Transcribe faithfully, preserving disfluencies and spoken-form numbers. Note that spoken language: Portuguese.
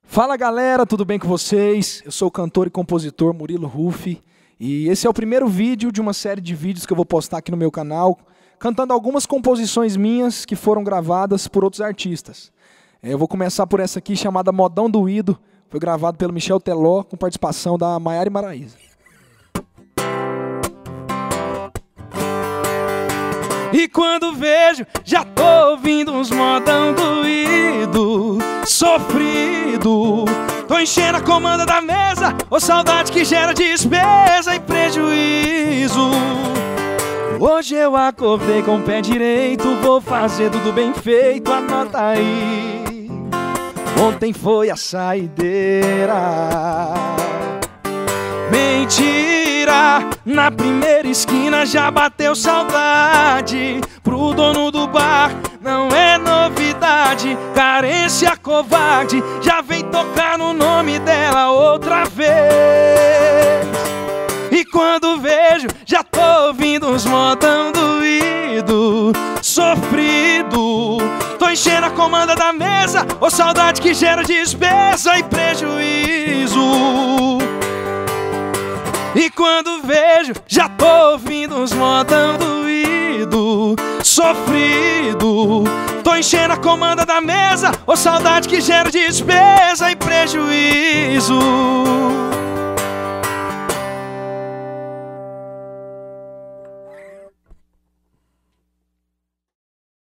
Fala galera, tudo bem com vocês? Eu sou o cantor e compositor Murilo Rufi e esse é o primeiro vídeo de uma série de vídeos que eu vou postar aqui no meu canal, cantando algumas composições minhas que foram gravadas por outros artistas. Eu vou começar por essa aqui chamada Modão Doído, foi gravado pelo Michel Teló com participação da Maiara e Maraíza. E quando vejo, já tô ouvindo uns modão doído, sofrido. Tô enchendo a comanda da mesa, ô saudade que gera despesa e prejuízo. Hoje eu acordei com o pé direito, vou fazer tudo bem feito, anota aí. Ontem foi a saideira. Mentira, na primeira esquina já bateu saudade. Pro dono do bar não é novidade. Carência covarde já vem tocar no nome dela outra vez. E quando vejo, já tô ouvindo uns modão doído, sofrido. Tô enchendo a comanda da mesa, ô saudade que gera despesa e prejuízo. E quando vejo, já tô ouvindo uns modão doído, sofrido. Tô enchendo a comanda da mesa, ô saudade que gera despesa e prejuízo.